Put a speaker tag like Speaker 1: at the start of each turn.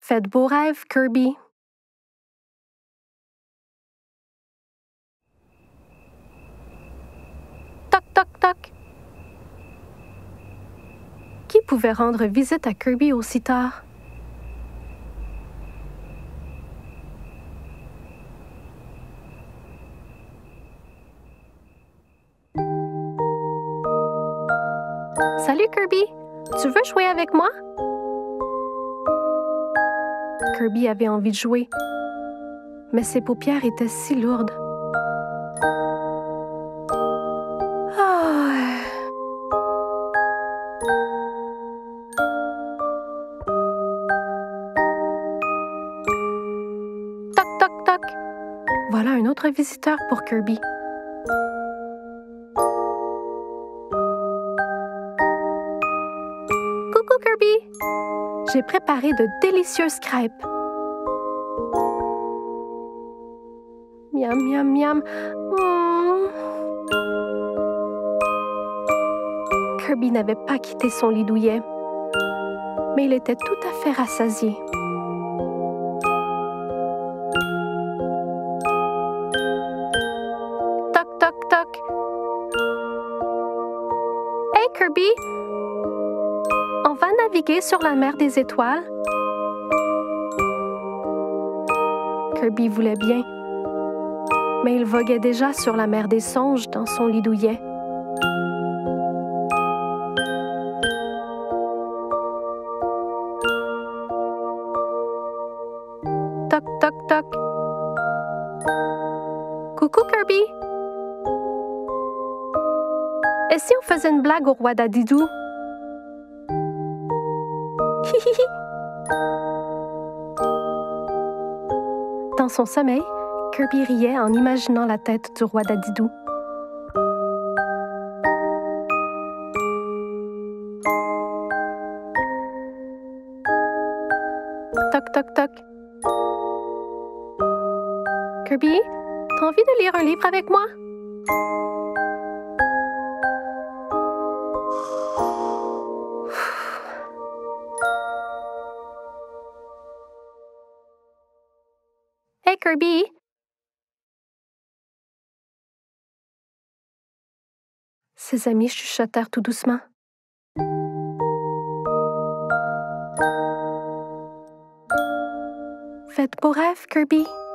Speaker 1: Faites beaux rêves, Kirby. Toc, toc, toc. Qui pouvait rendre visite à Kirby aussi tard? Salut, Kirby. Tu veux jouer avec moi? Kirby avait envie de jouer, mais ses paupières étaient si lourdes. Ah. Toc, toc, toc. Voilà un autre visiteur pour Kirby. Coucou, Kirby. J'ai préparé de délicieuses crêpes. Miam, miam, miam. Kirby n'avait pas quitté son lit douillet, mais il était tout à fait rassasié. Toc, toc, toc. Hey, Kirby! On va naviguer sur la mer des étoiles? Kirby voulait bien, mais il voguait déjà sur la mer des songes dans son lit douillet. Toc, toc, toc. Coucou, Kirby! Et si on faisait une blague au roi Dadidou? Hihihi! Dans son sommeil, Kirby riait en imaginant la tête du roi Dadidou. Toc, toc, toc. Kirby, t'as envie de lire un livre avec moi? Hey, Kirby! Ses amis chuchotèrent tout doucement. Faites beaux rêves, Kirby.